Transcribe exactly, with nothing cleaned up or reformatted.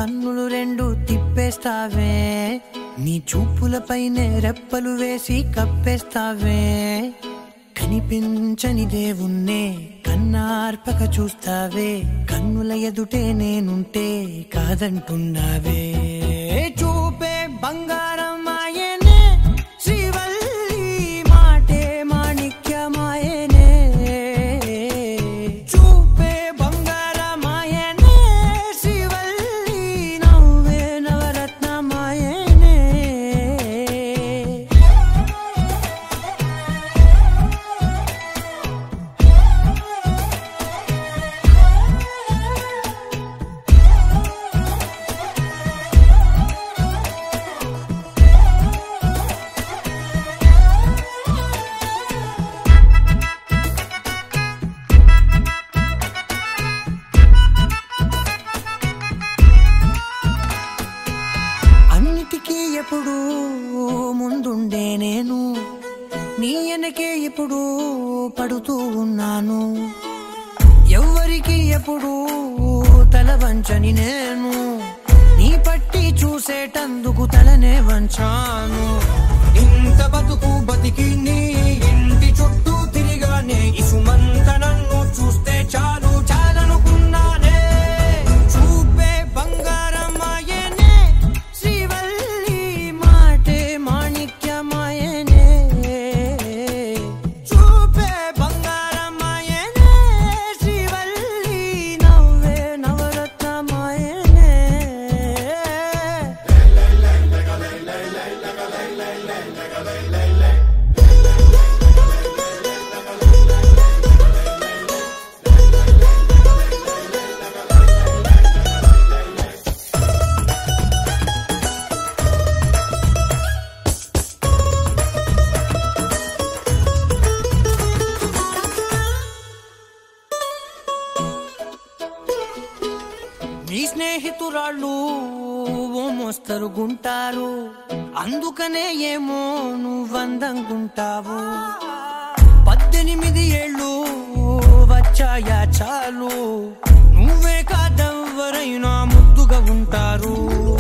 కన్నులు రెండు తిప్పేస్తావే, నీ చూపులపైనే రెప్పలు వేసి కప్పేస్తావే. కనిపించని దేవుణ్ణే కన్నార్పక చూస్తావే, కన్నుల ఎదుటే నేనుంటే కాదంటున్నావే. చూపే బంగారం ఆయనే, శ్రీవల్లి మాటే మాణిక్యమాయనే. చూపే బంగారం ఆయనే, శ్రీవల్లి నవ్వే నవరత్నమాయనే. ఎప్పుడు ముందుండే నేను, నీ వెనకే ఎప్పుడు పడుతూ ఉన్నాను. ఎవ్వరికి ఎప్పుడు తల వంచని నేను, నీ పట్టి చూసేటందుకు తలనే వంచాను. ఇంత బతుకు బతికి నీ ఇంటి చుట్టూ తిరిగానే, ఇసుమంత నన్ను చూస్తే చాలు చాలనుకున్నానే. చూపే బంగారం ఆయనే, శ్రీవల్లి మాటే మాణిక్యమాయనే. చూపే బంగారం ఆయనే, శ్రీవల్లి నవ్వే నవరత్నమాయనే. నీ స్నేహితురాళ్ళు ఓ మోస్తరుగుంటారు, అందుకనే ఏమో నువ్వందంగుంటావు. పద్దెనిమిది ఏళ్ళు వచ్చాయా చాలు, నువ్వే కాదెవ్వరైనా ముద్దుగా ఉంటారు.